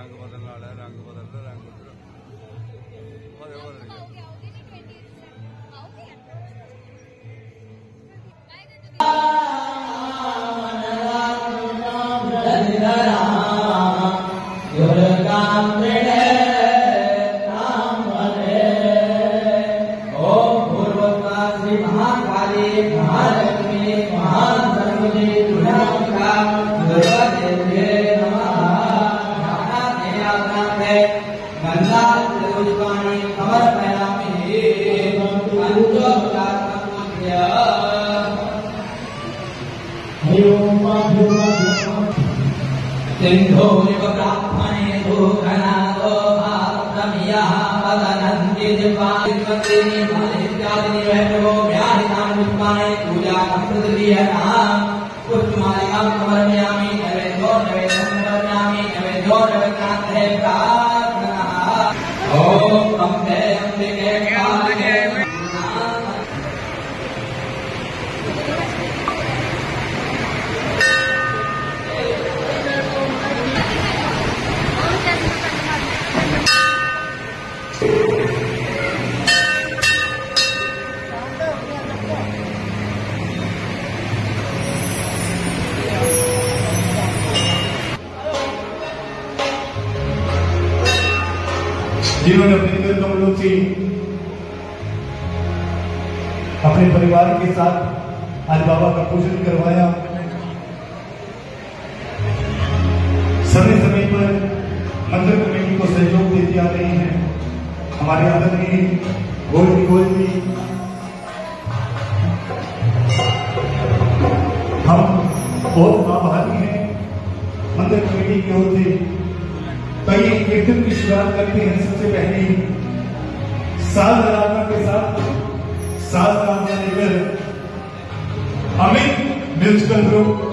रंग बदलने वाला है, रंग बदल रहा, रंग बदल रहा। सिंधो ब्राह्मणे धूखनादो भावमिया वदनन्ति दिवादिनी इत्यादि वैभवो व्याहितां पुष्पाणि पूजा संस्कृतियना पुष्पमालिकां समर्पयामि नैवेद्यो समर्पयामि नैवेद्यो नैवेद्यान्ते प्रार्थना ओम अम्बे अम्बिके कालिके जिन्होंने अपने दिल कमलों से अपने परिवार के साथ आज बाबा का पूजन करवाया, समय समय पर मंदिर कमेटी को सहयोग देते आ रहे हैं। हमारे आदरणीय गोल जी हम बहुत आभारी हैं मंदिर कमेटी की ओर से। कई कीर्तन की शुरुआत करते हैं। सबसे पहले साज आराधना के साथ साज आराधना लेकर अमित म्यूजिकल ग्रुप